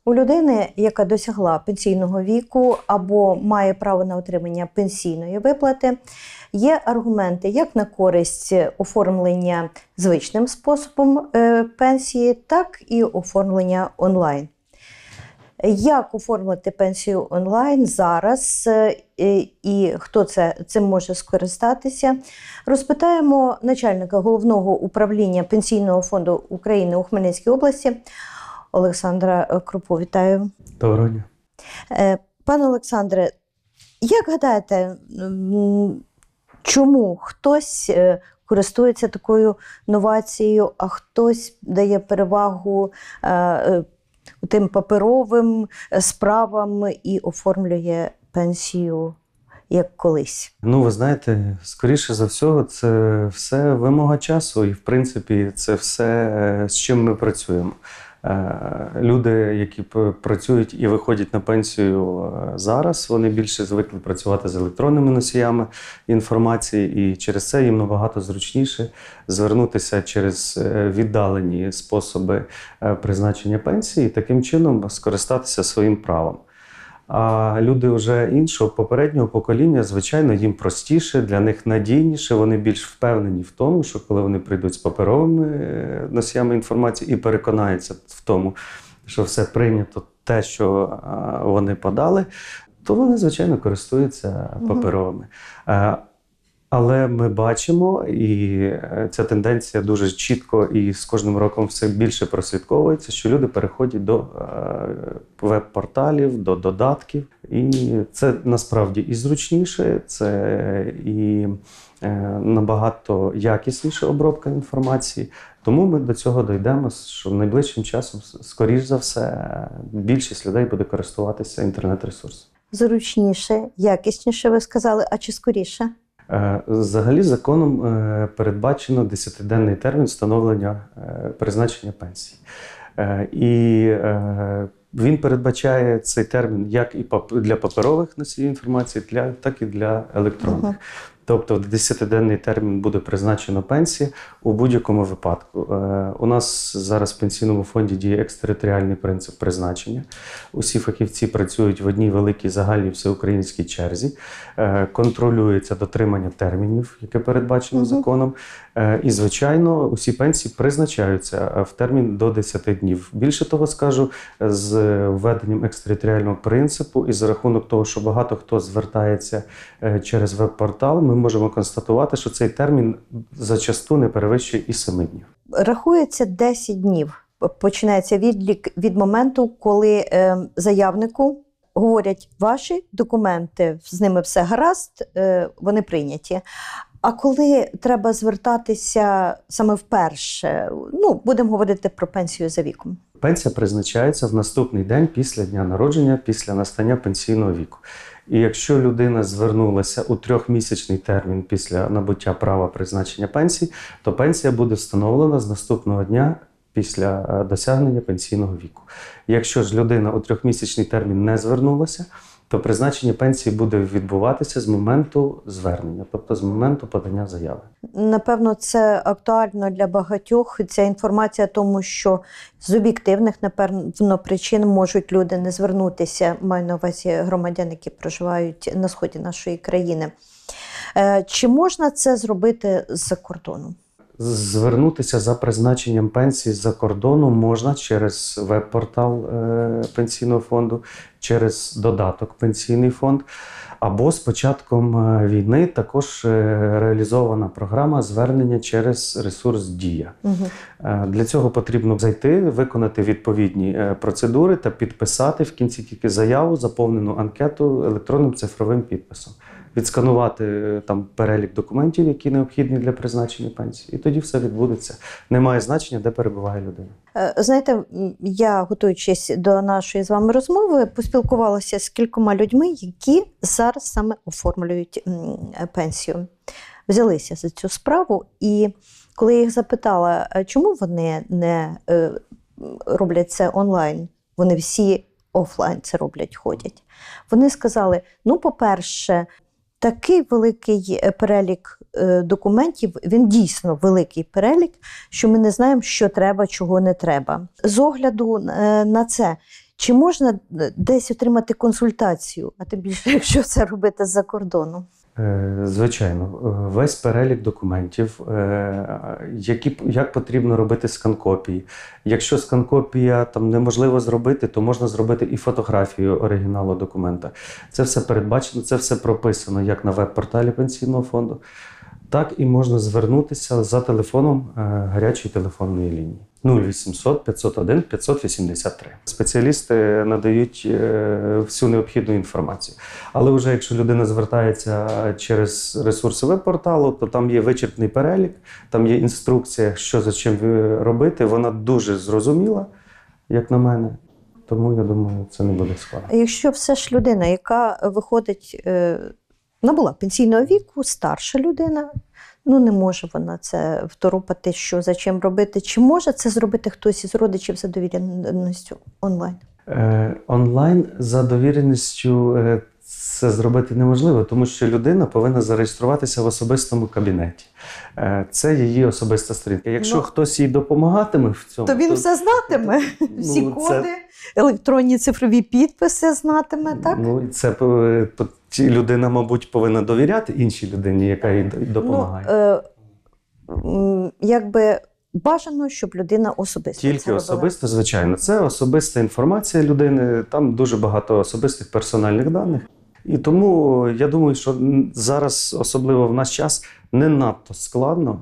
У людини, яка досягла пенсійного віку або має право на отримання пенсійної виплати, є аргументи як на користь оформлення звичним способом пенсії, так і оформлення онлайн. Як оформити пенсію онлайн зараз і хто цим може скористатися, розпитаємо начальника Головного управління Пенсійного фонду України у Хмельницькій області Олександра Крупу. Вітаю. Доброго дня. Пане Олександре, як гадаєте, чому хтось користується такою новацією, а хтось дає перевагу тим паперовим справам і оформлює пенсію як колись? Ви знаєте, скоріше за всього, це все вимога часу і, в принципі, це все, з чим ми працюємо. Люди, які працюють і виходять на пенсію зараз, вони більше звикли працювати з електронними носіями інформації, і через це їм набагато зручніше звернутися через віддалені способи призначення пенсії і таким чином скористатися своїм правом. А люди вже іншого, попереднього покоління, звичайно, їм простіше, для них надійніше, вони більш впевнені в тому, що коли вони прийдуть з паперовими носіями інформації і переконаються в тому, що все прийнято, те, що вони подали, то вони, звичайно, користуються паперовими. Але ми бачимо, і ця тенденція дуже чітко і з кожним роком все більше прослідковується, що люди переходять до веб-порталів, до додатків. І це насправді і зручніше, це і набагато якісніша обробка інформації. Тому ми до цього дійдемо, що найближчим часом, скоріш за все, більшість людей буде користуватися інтернет-ресурсом. Зручніше, якісніше, ви сказали, а чи скоріше? Взагалі законом передбачено 10-денний термін встановлення призначення пенсії. І він передбачає цей термін як і для паперових носіїв інформації, так і для електронних. Тобто в 10-денний термін буде призначено пенсія у будь-якому випадку. У нас зараз в Пенсійному фонді діє екстериторіальний принцип призначення. Усі фахівці працюють в одній великій загальній всеукраїнській черзі. Контролюється дотримання термінів, яке передбачено законом. І, звичайно, усі пенсії призначаються в термін до 10 днів. Більше того скажу, з введенням екстериторіального принципу і за рахунок того, що багато хто звертається через веб-портал, ми можемо констатувати, що цей термін зачасту не перевищує і 7 днів. Рахується 10 днів. Починається відлік від моменту, коли заявнику говорять, ваші документи, з ними все гаразд, вони прийняті. А коли треба звертатися саме вперше, будемо говорити про пенсію за віком. Пенсія призначається в наступний день після дня народження, після настання пенсійного віку. І якщо людина звернулася у 3-місячний термін після набуття права призначення пенсії, то пенсія буде встановлена з наступного дня після досягнення пенсійного віку. Якщо ж людина у 3-місячний термін не звернулася, то призначення пенсії буде відбуватися з моменту звернення, тобто з моменту подання заяви. Напевно, це актуально для багатьох. Ця інформація, тому що з об'єктивних, напевно, причин можуть люди не звернутися, маю на увазі громадян, які проживають на сході нашої країни. Чи можна це зробити з-за кордону? Звернутися за призначенням пенсії з-за кордону можна через веб-портал Пенсійного фонду, через додаток Пенсійний фонд. Або з початком війни також реалізована програма звернення через ресурс «Дія». Для цього потрібно зайти, виконати відповідні процедури та підписати в кінці тільки заяву, заповнену анкету електронним цифровим підписом. Відсканувати там перелік документів, які необхідні для призначення пенсії. І тоді все відбудеться. Немає значення, де перебуває людина. Знаєте, я, готуючись до нашої з вами розмови, поспілкувалася з кількома людьми, які зараз саме оформлюють пенсію. Взялися за цю справу, і коли я їх запитала, чому вони не роблять це онлайн, вони всі офлайн це роблять, ходять. Вони сказали, по-перше, такий великий перелік документів, він дійсно великий перелік, що ми не знаємо, що треба, чого не треба. З огляду на це, Чи можна десь отримати консультацію, а тим більше, якщо це робити з-за кордону? Звичайно, весь перелік документів, як потрібно робити скан-копії. Якщо скан-копія там неможливо зробити, то можна зробити і фотографію оригіналу документа. Це все передбачено, це все прописано як на веб-порталі Пенсійного фонду, так і можна звернутися за телефоном гарячої телефонної лінії 0800 501 583. Спеціалісти надають всю необхідну інформацію. Але вже якщо людина звертається через ресурси веб-порталу, то там є вичерпний перелік, там є інструкція, що за чим робити. Вона дуже зрозуміла, як на мене. Тому, я думаю, це не буде складно. Якщо все ж людина, яка виходить, набула пенсійного віку, старша людина, не може вона це второпати, що за чим робити. Чи може це зробити хтось із родичів за довіреністю онлайн? Онлайн за довіреністю це зробити неможливо, тому що людина повинна зареєструватися в особистому кабінеті. Це її особиста сторінка. Якщо хтось їй допомагатиме в цьому, то він все знатиме. Всі коди, електронні цифрові підписи знатиме, так? Людина, мабуть, повинна довіряти іншій людині, яка їй допомагає. Якби бажано, щоб людина особисто тільки це особисто, звичайно. Це особиста інформація людини, там дуже багато особистих персональних даних. І тому я думаю, що зараз, особливо в наш час, не надто складно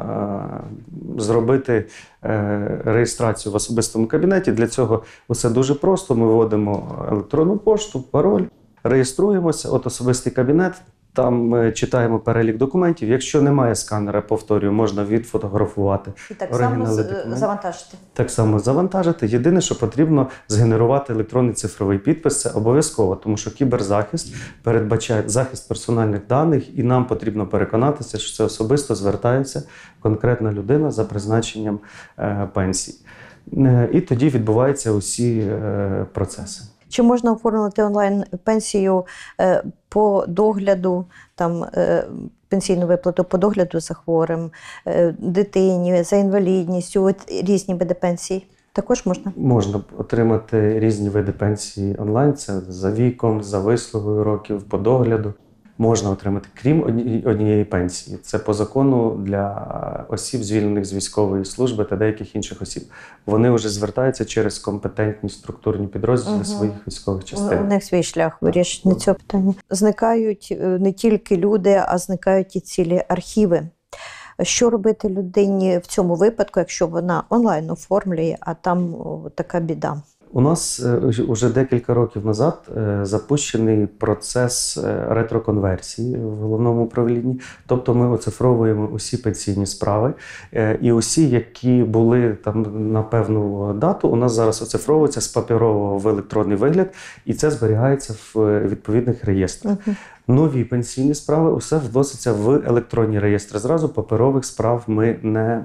зробити реєстрацію в особистому кабінеті. Для цього все дуже просто. Ми вводимо електронну пошту, пароль, реєструємося, особистий кабінет, там читаємо перелік документів. Якщо немає сканера, повторюю, можна відфотографувати. І так само завантажити. Так само завантажити. Єдине, що потрібно згенерувати електронний цифровий підпис, це обов'язково, тому що кіберзахист передбачає захист персональних даних, і нам потрібно переконатися, що це особисто звертається конкретна людина за призначенням пенсії. І тоді відбуваються усі процеси. Чи можна оформити онлайн-пенсію по догляду, пенсійну виплату по догляду за хворим, дитині, за інвалідністю, різні види пенсій? Також можна? Можна отримати різні види пенсії онлайн, це за віком, за вислугою років, по догляду. Можна отримати, крім однієї пенсії. Це по закону для осіб, звільнених з військової служби та деяких інших осіб. Вони вже звертаються через компетентні структурні підрозділи своїх військових частин. У них свій шлях вирішення цього питання. Зникають не тільки люди, а зникають і цілі архіви. Що робити людині в цьому випадку, якщо вона онлайн оформлює, а там така біда? У нас вже декілька років назад запущений процес ретроконверсії в головному управлінні. Тобто ми оцифровуємо усі пенсійні справи. І усі, які були там на певну дату, у нас зараз оцифровуються з паперового в електронний вигляд. І це зберігається в відповідних реєстрах. Нові пенсійні справи усе вноситься в електронні реєстри. Зразу паперових справ ми не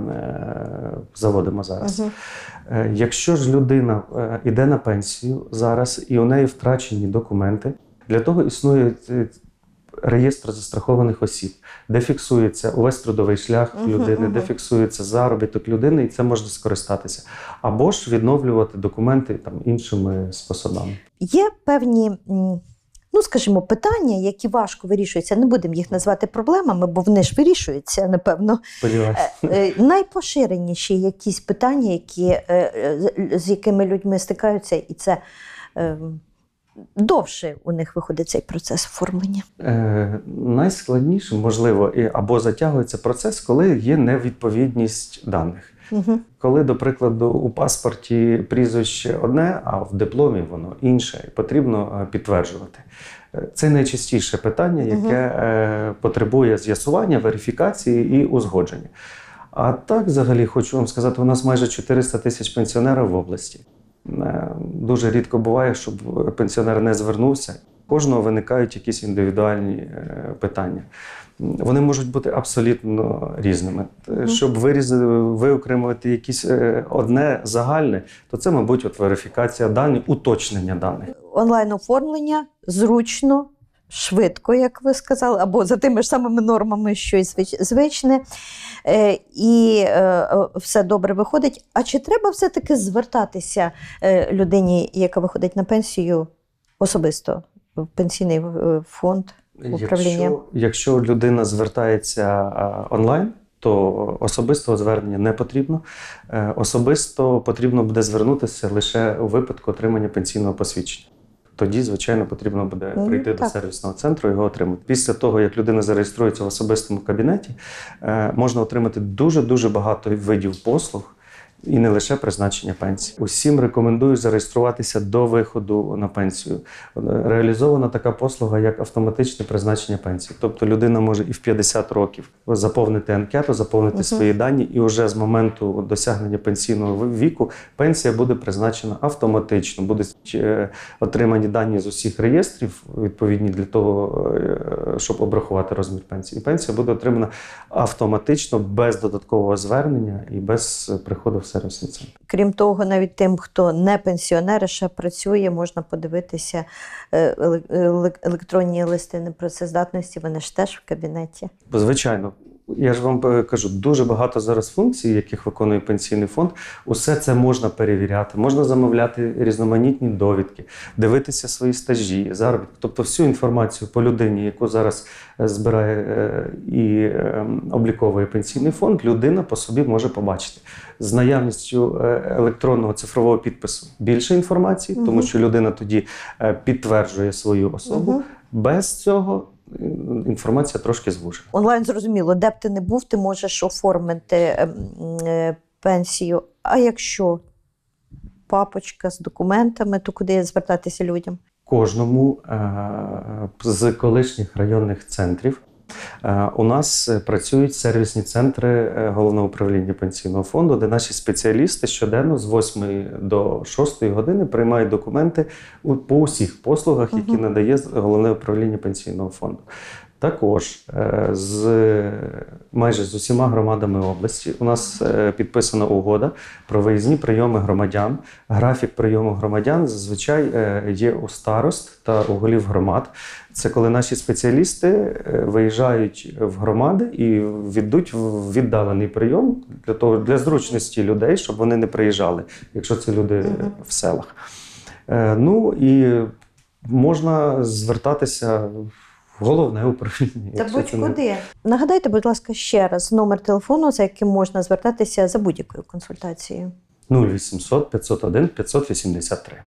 заводимо зараз. Якщо ж людина йде на пенсію зараз і у неї втрачені документи, для того існує реєстр застрахованих осіб, де фіксується увесь трудовий шлях людини, де фіксується заробіток людини, і це можна скористатися. Або ж відновлювати документи іншими способами. Є певні, скажімо, питання, які важко вирішуються. Не будемо їх назвати проблемами, бо вони ж вирішуються, напевно. Найпоширеніші якісь питання, з якими людьми стикаються, і це довше у них виходить цей процес оформлення? Найскладніше, можливо, або затягується процес, коли є невідповідність даних. Коли, до прикладу, у паспорті прізвище одне, а в дипломі воно інше, і потрібно підтверджувати. Це найчастіше питання, яке потребує з'ясування, верифікації і узгодження. А так, взагалі, хочу вам сказати, у нас майже 400 тисяч пенсіонерів в області. Дуже рідко буває, щоб пенсіонер не звернувся. Кожного виникають якісь індивідуальні питання. Вони можуть бути абсолютно різними. Щоб виокремити якесь одне загальне, то це, мабуть, верифікація даних, уточнення даних. Онлайн-оформлення зручно, швидко, як ви сказали, або за тими ж самими нормами, що й звичне, і все добре виходить. А чи треба все-таки звертатися людині, яка виходить на пенсію, особисто в пенсійний фонд управління? Якщо людина звертається онлайн, то особистого звернення не потрібно. Особисто потрібно буде звернутися лише у випадку отримання пенсійного посвідчення. Тоді, звичайно, потрібно буде прийти до сервісного центру і його отримати. Після того, як людина зареєструється в особистому кабінеті, можна отримати дуже-дуже багато видів послуг, і не лише призначення пенсії. Усім рекомендую зареєструватися до виходу на пенсію. Реалізована така послуга, як автоматичне призначення пенсії. Тобто людина може і в 50 років заповнити анкету, заповнити свої дані, і вже з моменту досягнення пенсійного віку пенсія буде призначена автоматично. Будуть отримані дані з усіх реєстрів, відповідні для того, щоб обрахувати розмір пенсії. І пенсія буде отримана автоматично, без додаткового звернення і без приходу в сервісний центр. Крім того, навіть тим, хто не пенсіонер, ще працює, можна подивитися електронні листи непрацездатності, вони ж теж в кабінеті. Звичайно. Я ж вам кажу, дуже багато зараз функцій, яких виконує пенсійний фонд. Усе це можна перевіряти, можна замовляти різноманітні довідки, дивитися свої стажі, заробітки. Тобто всю інформацію по людині, яку зараз збирає і обліковує пенсійний фонд, людина по собі може побачити. З наявністю електронного цифрового підпису більше інформації, тому що людина тоді підтверджує свою особу. Без цього інформація трошки звужена. Онлайн зрозуміло, де б ти не був, ти можеш оформити пенсію. А якщо папочка з документами, то куди звертатися людям? Кожному з колишніх районних центрів у нас працюють сервісні центри Головного управління пенсійного фонду, де наші спеціалісти щоденно з 8 до 6 години приймають документи по усіх послугах, які надає Головне управління пенсійного фонду. Також майже з усіма громадами області у нас підписана угода про виїзні прийоми громадян. Графік прийому громадян зазвичай є у старост та у голів громад. Це коли наші спеціалісти виїжджають в громади і віддуть в віддалений прийом для зручності людей, щоб вони не приїжджали, якщо це люди в селах. Ну і можна звертатися в Головне управління. Та будь-куди. Нагадайте, будь ласка, ще раз номер телефону, за яким можна звертатися за будь-якою консультацією. 0800 501 583.